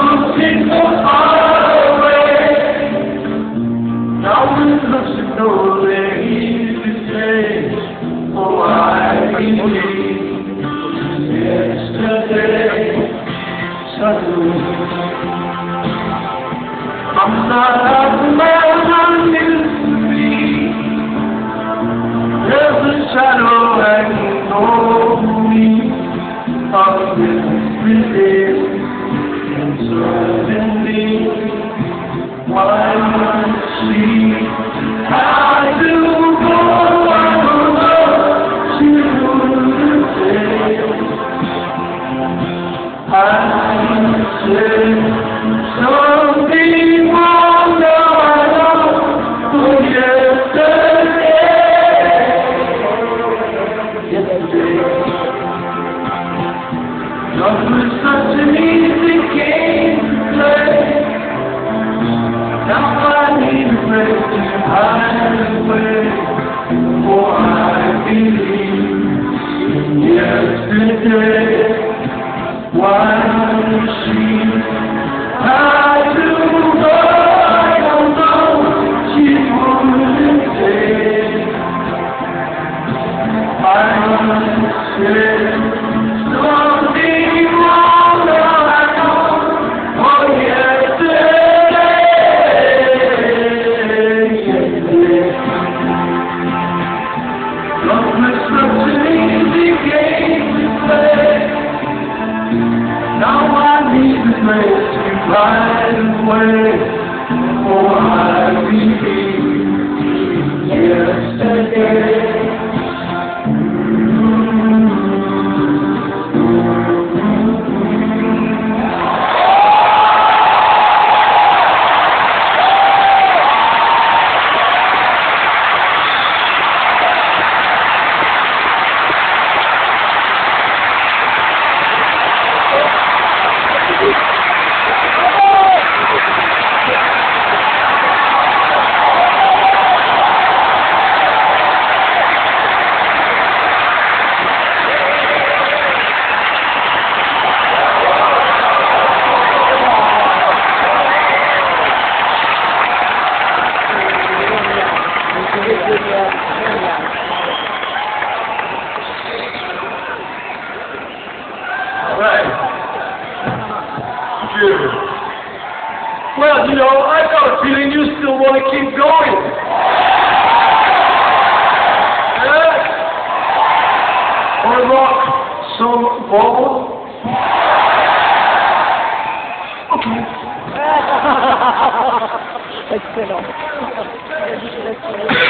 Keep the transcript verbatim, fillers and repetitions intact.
looking so far away. Now it looks as though they're here to stay. Oh, I believe yesterday, suddenly, I'm not the man I used to be. There's a shadow hanging over me of yesterday, and suddenly, why not see? I do go, I don't know, she wouldn't say. I said something wrong, now I know, for yesterday, yesterday. Love was such an easy game to play. Now I need a place to hide away, for I believe in yesterday. Why don't she? I do go, I don't know, she wouldn't say. I said something wrong, now I know, oh yesterday, yesterday. Love was such an easy game to play. Now I need a place to hide away, for I believe yesterday. Right. Good. Well, you know, I got a feeling you still want to keep going. Yeah? Or rock some ball? Okay. Excellent.